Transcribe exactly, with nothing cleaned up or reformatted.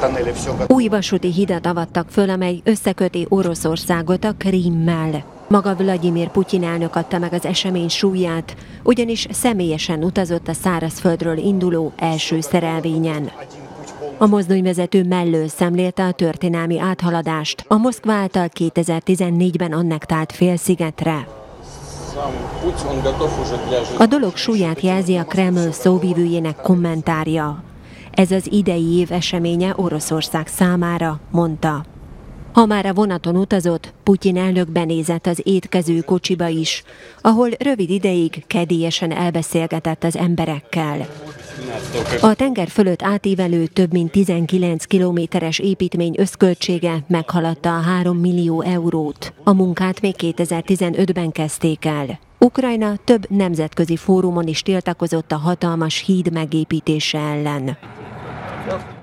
Új vasúti hidat avattak föl, amely összeköti Oroszországot a Krimmel. Maga Vlagyimir Putyin elnök adta meg az esemény súlyát, ugyanis személyesen utazott a szárazföldről induló első szerelvényen. A mozdonyvezető mellől szemlélte a történelmi áthaladást a Moszkva által kétezer-tizennégyben annektált félszigetre. A dolog súlyát jelzi a Kreml szóvivőjének kommentárja. Ez az idei év eseménye Oroszország számára, mondta. Ha már a vonaton utazott, Putyin elnök benézett az étkező kocsiba is, ahol rövid ideig kedélyesen elbeszélgetett az emberekkel. A tenger fölött átívelő több mint tizenkilenc kilométeres építmény összköltsége meghaladta a három millió eurót. A munkát még kétezer-tizenötben kezdték el. Ukrajna több nemzetközi fórumon is tiltakozott a hatalmas híd megépítése ellen.